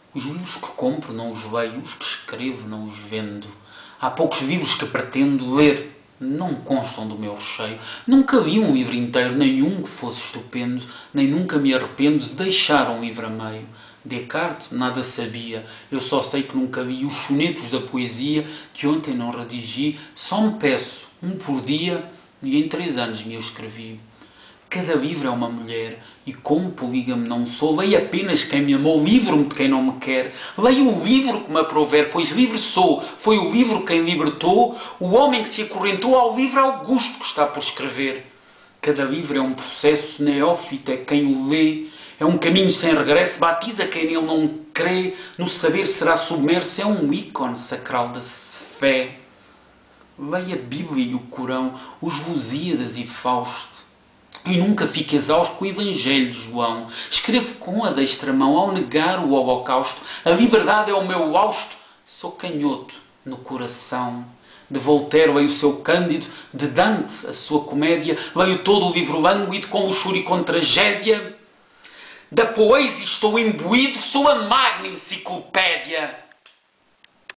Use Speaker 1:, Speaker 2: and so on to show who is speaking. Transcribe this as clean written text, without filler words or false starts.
Speaker 1: Os livros que compro não os leio, os que escrevo não os vendo. Há poucos livros que pretendo ler, não constam do meu recheio. Nunca li um livro inteiro, nenhum que fosse estupendo, nem nunca me arrependo de deixar um livro a meio. Descartes nada sabia, eu só sei que nunca li os sonetos da poesia que ontem não redigi, só me peço, um por dia, e em 3 anos me eu escrevi. Cada livro é uma mulher, e como polígamo não sou, leio apenas quem me amou, livro-me de quem não me quer. Leio o livro que me aprover, pois livre sou. Foi o livro quem libertou, o homem que se acorrentou ao livro Augusto que está por escrever. Cada livro é um processo, neófito é quem o lê, é um caminho sem regresso, batiza quem nele não crê, no saber será submerso, é um ícone sacral da fé. Leia a Bíblia e o Corão, os Lusíadas e Fausto. E nunca fique exausto com o Evangelho de João. Escrevo com a destra mão ao negar o holocausto. A liberdade é o meu hausto. Sou canhoto no coração. De Voltaire leio o seu Cândido, de Dante a sua comédia. Leio todo o livro lânguido com luxúria e com tragédia. Da poesia estou imbuído, sou a magna enciclopédia.